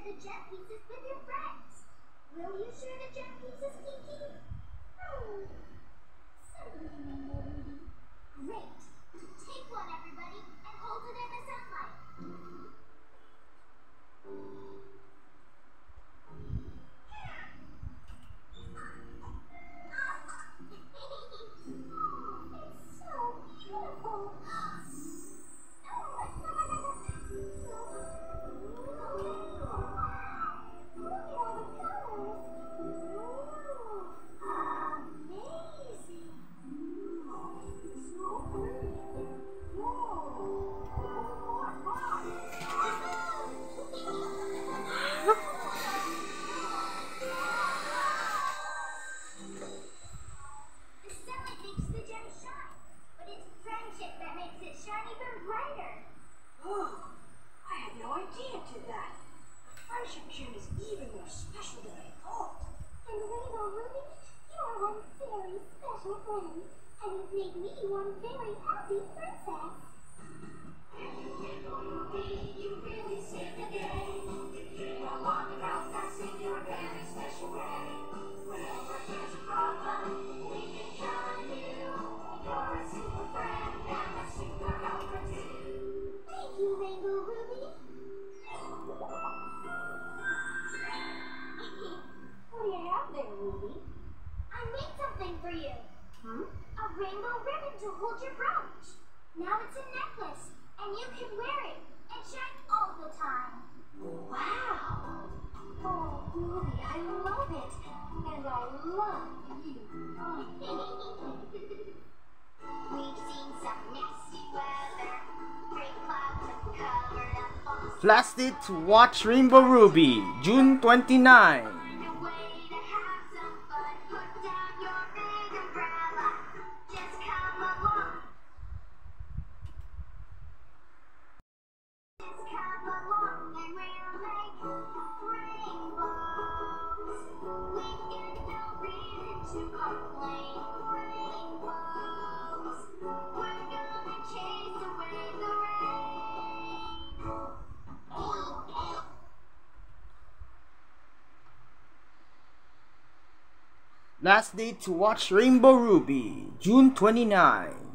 the gem pieces with your friends. Will you share the gem pieces, Kiki? Oh, certainly, Rainbow Ruby. Great. Take one, everybody, and hold it in the sunlight. It's so beautiful. And you've made me one very happy princess. You really saved the day. While walking around passing your very special way. Whenever there's a problem, we can count on you. You're a super friend and a super helper too. Thank you, Rainbow Ruby. What do you have there, Ruby? I made something for you. A rainbow ribbon to hold your brooch. Now it's a necklace, and you can wear it and shine all the time. Wow! Oh, Ruby, I love it. And I love you. We've seen some nasty weather. Great clouds have covered up all. Blasted to watch Rainbow Ruby, June 29. Last day to watch Rainbow Ruby, June 29.